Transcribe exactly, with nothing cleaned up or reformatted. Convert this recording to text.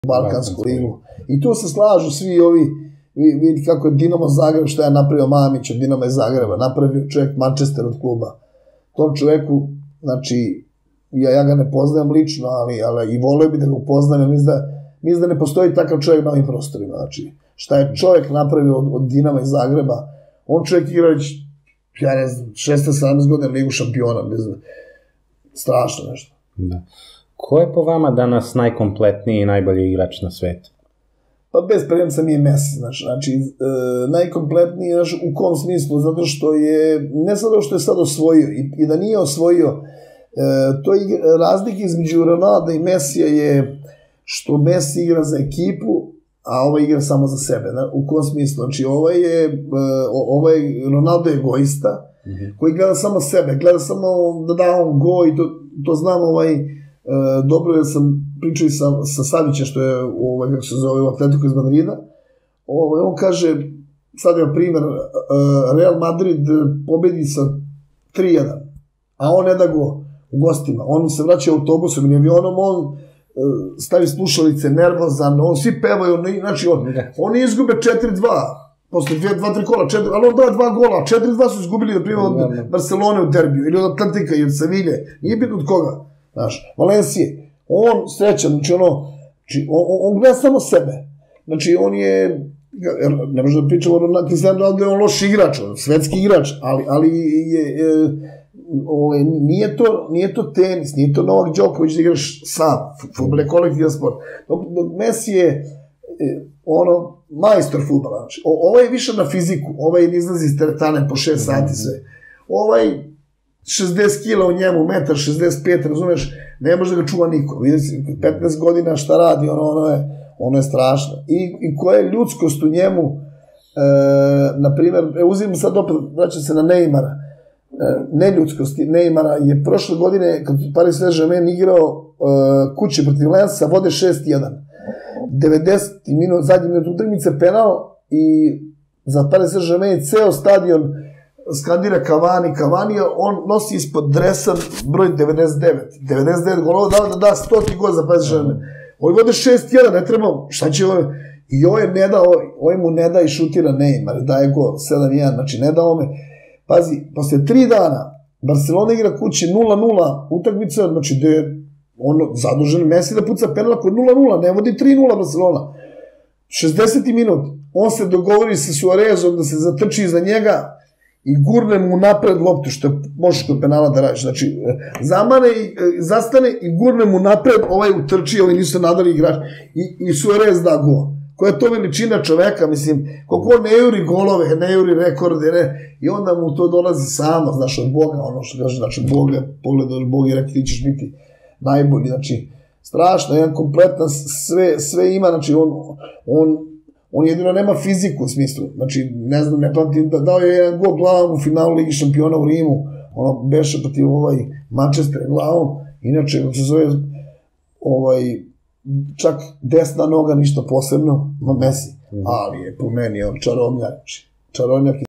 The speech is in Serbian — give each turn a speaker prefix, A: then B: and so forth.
A: Balkansku ligu. I tu se slažu svi ovi, vidi kako je Dinamo Zagreb, šta je napravio Mamić od Dinama iz Zagreba, napravio čovjek Manchester od kluba. Tom čovjeku, znači, ja, ja ga ne poznajem lično, ali, ali i volio bi da ga upoznam, jer mislim da, mislim da ne postoji takav čovjek na ovim prostorima. Znači, šta je čovjek napravio od, od Dinama iz Zagreba, on čovjek igra već, ja ne znam, šesnaest sedamnaest godina ligu šampiona, ne znam, strašno nešto.
B: Da. Ko je po vama danas najkompletniji i najbolji igrač na svetu?
A: Pa bez premca mi je Messi, znači, znači e, najkompletniji, znači, u kom smislu, zato što je, ne zato što je sad osvojio, i, i da nije osvojio, e, to je razlika između Ronalda i Messija je što Messi igra za ekipu, a ovaj igra samo za sebe. U kom smislu? Znači, ovaj je, ovaj Ronaldo je egoista, mm-hmm. koji gleda samo sebe, gleda samo da da on go i to, to znam ovaj, dobro, jer sam pričao i sa, sa Savića, što je, ovaj, kako se zove, u Atletiku iz Madrida. Ovaj, on kaže, sad je primjer, Real Madrid pobedi sa tri jedan, a on ne da go u gostima. On se vraća autobusom ili avionom, on stavi slušalice, nervozan, on svi pevaju, znači on, oni izgube četiri dva, posle dva tri kola, četiri, ali on da dva gola, četiri dva su izgubili, da primjer, od Barcelone u derbiju, ili od Atlantika, ili od Sevilje, nije bitno od koga, znaš, Valencije, on srećan, znači ono, znači, on, on gleda samo sebe, znači on je, ne možda pričamo o Cristiano Ronaldo, je on loš igrač, svetski igrač, ali, ali je, je Ove, nije, to, nije to tenis, nije to Novak Đoković da igraš sam, fudbal je kolektivan sport. Messi je ono, majstor fudbala. Znači, ovaj je više na fiziku, ovaj izlazi iz teretane po šest sati sve. Ovaj šezdeset kila u njemu, metar šezdeset pet, razumeš, ne može da ga čuva niko. Vidite, petnaest godina šta radi, ono, ono, je, ono je strašno. I, i koja je ljudskost u njemu, e, na primjer, e, uzim sad opet, vraćam se na Neymara, neljudskosti Neymara je prošle godine, kad Paris Saint-Germain igrao uh, kuće protiv Lensa, vode šest jedan. devedeseti minut, zadnji minut utakmice, penal i za Paris Saint-Germain ceo stadion skandira Cavani, Cavani, on nosi ispod dresa broj devedeset devet. devedeset devet golova, da da da stoti gol za Paris Saint-Germain. Oni vode šest jedan, ne treba, šta će ovo? I ovo je ne da, ovo mu ne da i šutira Neymar, daje gol, sedam jedan, znači ne da ome. Pazi, posle tri dana Barcelona igra kući nula nula utakmica, znači gde je ono zadužen Messi da puca penal kod nula nula, ne vodi tri nula Barcelona. šezdeseti minut, on se dogovori sa Suarezom da se zatrči iza njega i gurne mu napred loptu, što možeš kod penala da radiš. Znači, zamane i zastane i gurne mu napred, ovaj utrči, ovaj nisu nadali igrač i, i Suarez da gol. Koja je to veličina čoveka, mislim, koliko ne juri golove, ne juri rekorde, ne, i onda mu to dolazi samo, znaš, od Boga, ono što kaže, znači, Boga, pogledaš Boga i rekli, ti ćeš biti najbolji, znači, strašno, jedan kompletan, sve, sve ima, znači, on, on, on jedino nema fiziku u smislu, znači, ne znam, ne pamtim, da dao je jedan gol glavom u finalu Ligi šampiona u Rimu, ono, beše protiv ovaj Manchester glavom, inače, kako se zove, ovaj, čak desna noga, ništa posebno, ma Messi, ali je po meni on čarobnjak, čarobnjak